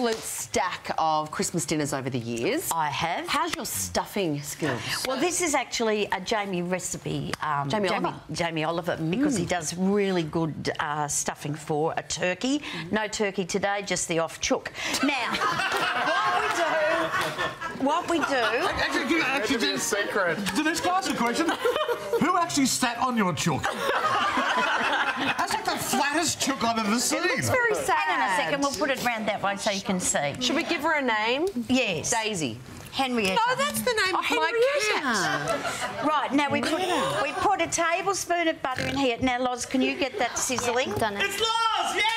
absolute stack of Christmas dinners over the years. I have. How's your stuffing skills? Well, this is actually a Jamie recipe. Jamie Oliver, because he does really good stuffing for a turkey. No turkey today, just the off chook. Now, what we do... Actually, be a secret. Denise, can I ask a question? Who actually sat on your chook? That's like the flattest chook I've ever seen. It looks very sad. Hang on a second, we'll put it around that way so you can see. Should we give her a name? Yes. Daisy. Henrietta. No, that's the name of my cat. Right, now we put a tablespoon of butter in here. Now, Loz, can you get that sizzling? Done it. It's Loz! Yeah!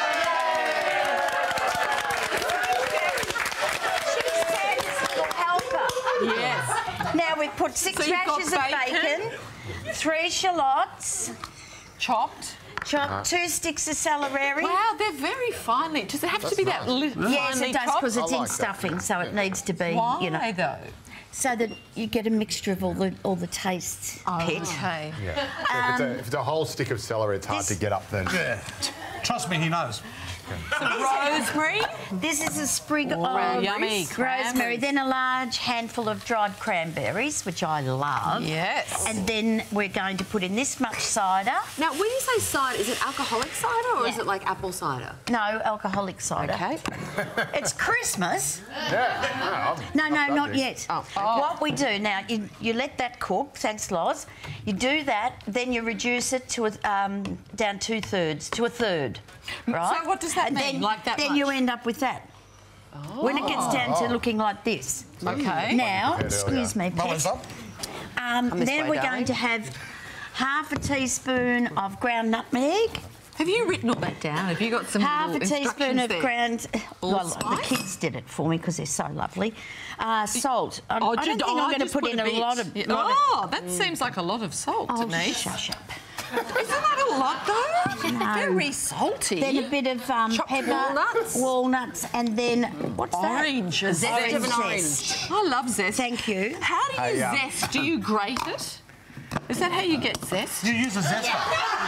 She says we'll help her. Yes. Now we've put 6 rashers of bacon, 3 shallots, Chopped. 2 sticks of celery. Wow, they're very finely. Does it have to be that finely Yes, it does, because it's I in like that. stuffing, so it needs to be, Why, you know, though? so that you get a mixture of all the tastes. Pet. Okay. Yeah. If it's a whole stick of celery, it's hard to get up then. Yeah. Trust me, he knows. Rosemary. This is a sprig of yummy rosemary, cranberries. then a large handful of dried cranberries, which I love. Yes. And then we're going to put in this much cider. Now, when you say cider, is it alcoholic cider or is it like apple cider? No, alcoholic cider. Okay. It's Christmas. Yeah. No, not yet. Oh. What we do now, you let that cook. Thanks, Loz. You do that, then you reduce it to down 2/3 to a third. Right. So what does that mean? Then, like that Then much? you end up with that. When it gets down to looking like this. Okay. Now, excuse me, Rolling Pet. up. Then we're going to have half a teaspoon of ground nutmeg. Have you written all that down? Have you got some Half a little teaspoon of instructions there? ground... Well, the Allspice? kids did it for me because they're so lovely. Salt. I don't did- think I'm going to just put in a bit. lot of... That seems like a lot of salt to me. Shush up. Isn't that a lot, though? No. Very salty. Then a bit of Chopped pepper, walnuts? and then what's Orange. that? A zest of an Zest. orange. I love zest. Thank you. How do you Hey, zest? Do you grate it? Is that how you get zest? You use a zester.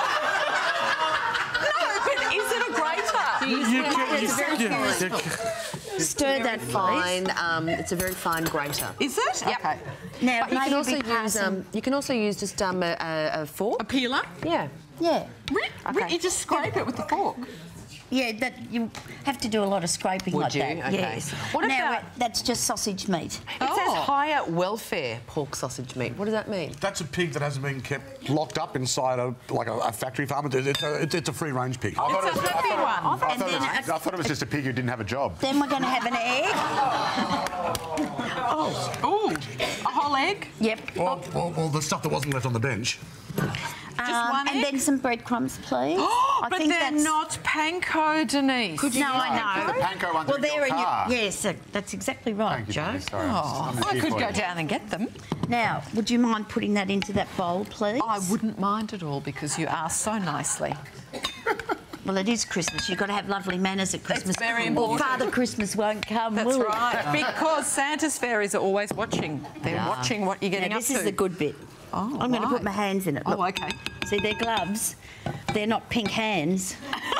No, but is it a grater? Stir that, please. It's a very fine grater. Is it? Yep. Okay. Now, But you can also use just a fork. Oh. A peeler? Yeah. Okay. You just scrape it with the fork. Yeah, that you have to do a lot of scraping Would like you? that. Okay. Yes. What now, about- that's just sausage meat. It says higher welfare pork sausage meat. What does that mean? That's a pig that hasn't been kept locked up inside a factory farm. It's a free-range pig. I thought It's a happy one. I thought it was just a pig who didn't have a job. Then we're going to have an egg. Oh, a whole egg? Yep. Well, the stuff that wasn't left on the bench. Just one and egg? then some breadcrumbs, please. But they're not panko, Denise. No, I know. The panko ones are in your car. Yes, that's exactly right, Thank you, Joe. Denise. Sorry, Oh, I'm I here could for go you. down and get them. Now, would you mind putting that into that bowl, please? I wouldn't mind at all because you asked so nicely. Well, it is Christmas. You've got to have lovely manners at Christmas. very Or important. Father Christmas won't come, That's will right. Because Santa's fairies are always watching. They're watching what you're getting Now, up this to. is the good bit. Oh, I'm going to put right. my hands in it. Oh, Look. okay. See, they're gloves. They're not pink hands.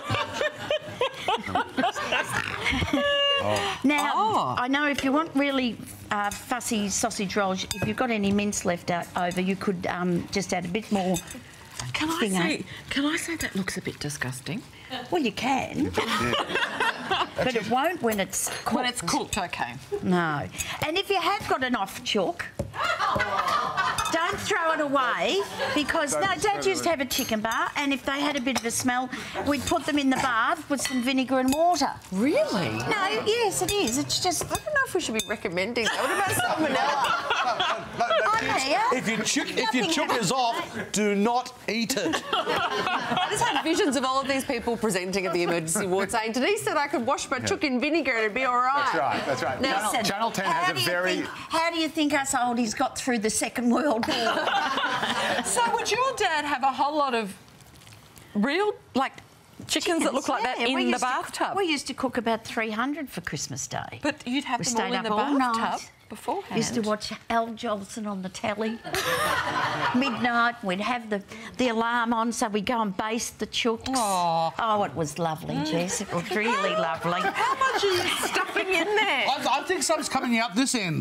Now, I know if you want really fussy sausage rolls, if you've got any mince left over, you could just add a bit more. Can I say that looks a bit disgusting? Well, you can. But it won't when it's cooked. When it's cooked, okay. No. And if you have got an off chook, don't throw it away because don't just have a chicken bar. And if they had a bit of a smell, we'd put them in the bath with some vinegar and water. Really? No, yes, it is. It's just. I don't know if we should be recommending that. What about salmonella? I'm here. If your chook is off, do not eat it. I just had visions of all of these people presenting at the emergency ward saying, Denise said I could wash my chook in vinegar and it'd be all right. That's right. Now, Channel 10 has a very... How do you think us oldies got through the Second World War? So would your dad have a whole lot of real, chickens that look like that Yeah, we in the used to- bathtub? We used to cook about 300 for Christmas Day. But you'd have We them all stayed in the up all bathtub? night. Beforehand? Used to watch Al Jolson on the telly. Midnight, we'd have the alarm on, so we'd go and baste the chooks. Oh, it was lovely, Jess. It was really lovely. How much are you stuffing in there? I think some's coming out this end.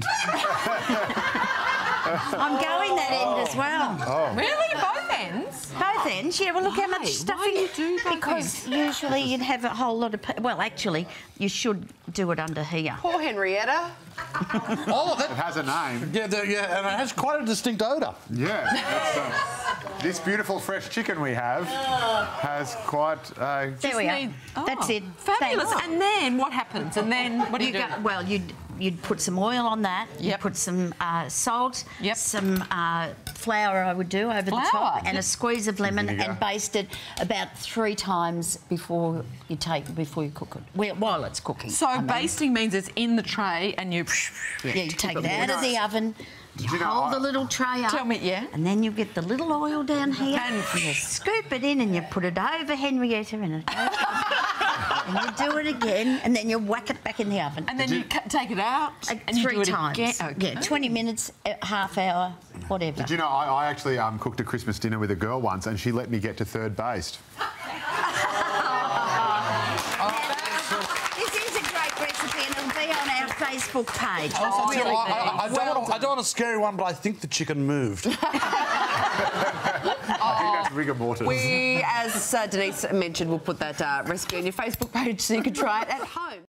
I'm going that end as well. Oh. Really? Both ends? Both ends, yeah. Well, look how much stuffing. Why do you do both Because usually you'd have a whole lot of... Well, actually, you should do it under here. Poor Henrietta. Oh, that... It has a name. Yeah, and it has quite a distinct odour. Yeah. This beautiful fresh chicken we have has quite a... There we are. That's it. Fabulous. Thanks. And then what happens? And then what do you do? Well, you'd put some oil on that. Yep. You'd put some salt, Yep. some flour I would do over the top, and a squeeze of lemon, and baste it about 3 times before you cook it. While it's cooking. So basting means it's in the tray and you... Yeah, you take it out of the oven. You hold the little tray up. Tell me, yeah. And then you get the little oil down here. And you scoop it in and you put it over Henrietta and it goes and you do it again and then you whack it back in the oven. And then you take it out and you 3 do it times. again. Okay. Yeah, 20 minutes, half hour, whatever. Did you know I actually cooked a Christmas dinner with a girl once and she let me get to third based. This is a great recipe and it'll be on our Facebook page. I don't want a scary one, but I think the chicken moved. I think that's rigor mortis. We, as Denise mentioned, will put that recipe on your Facebook page so you can try it at home.